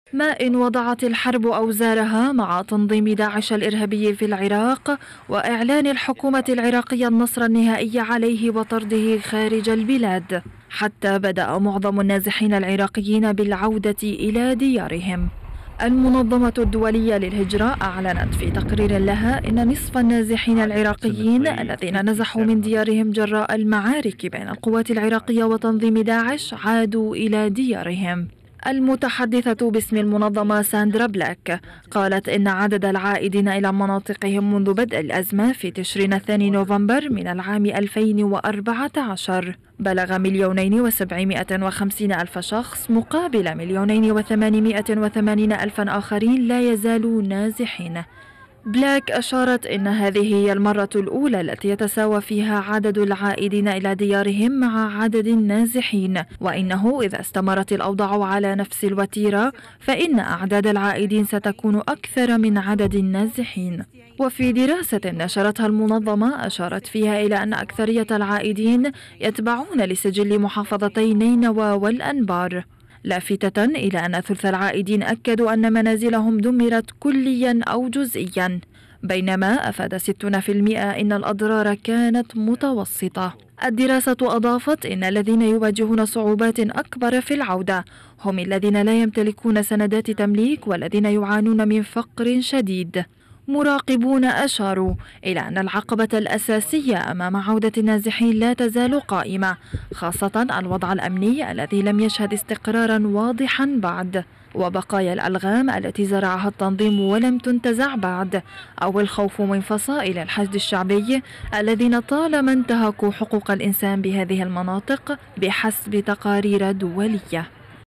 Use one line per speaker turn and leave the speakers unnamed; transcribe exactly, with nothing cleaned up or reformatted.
ما إن وضعت الحرب أوزارها مع تنظيم داعش الإرهابي في العراق وإعلان الحكومة العراقية النصر النهائي عليه وطرده خارج البلاد، حتى بدأ معظم النازحين العراقيين بالعودة إلى ديارهم. المنظمة الدولية للهجرة أعلنت في تقرير لها إن نصف النازحين العراقيين الذين نزحوا من ديارهم جراء المعارك بين القوات العراقية وتنظيم داعش عادوا إلى ديارهم. المتحدثة باسم المنظمة ساندرا بلاك قالت إن عدد العائدين إلى مناطقهم منذ بدء الأزمة في تشرين الثاني نوفمبر من العام ألفين وأربعة عشر بلغ مليونين وسبعمائة وخمسين ألف شخص، مقابل مليونين وثمانمائة وثمانين ألفا آخرين لا يزالوا نازحين. بلاك أشارت إن هذه هي المرة الأولى التي يتساوى فيها عدد العائدين إلى ديارهم مع عدد النازحين، وإنه إذا استمرت الأوضاع على نفس الوتيرة فإن أعداد العائدين ستكون أكثر من عدد النازحين. وفي دراسة نشرتها المنظمة أشارت فيها إلى أن أكثرية العائدين يتبعون لسجل محافظتي نينوى والأنبار، لافتة إلى أن ثلث العائدين أكدوا أن منازلهم دمرت كليا أو جزئيا، بينما أفاد ستون بالمئة إن الأضرار كانت متوسطة. الدراسة أضافت إن الذين يواجهون صعوبات أكبر في العودة هم الذين لا يمتلكون سندات تمليك والذين يعانون من فقر شديد. مراقبون أشاروا إلى أن العقبة الأساسية أمام عودة النازحين لا تزال قائمة، خاصة الوضع الأمني الذي لم يشهد استقرارا واضحا بعد، وبقايا الألغام التي زرعها التنظيم ولم تنتزع بعد، أو الخوف من فصائل الحشد الشعبي الذين طالما انتهكوا حقوق الإنسان بهذه المناطق بحسب تقارير دولية.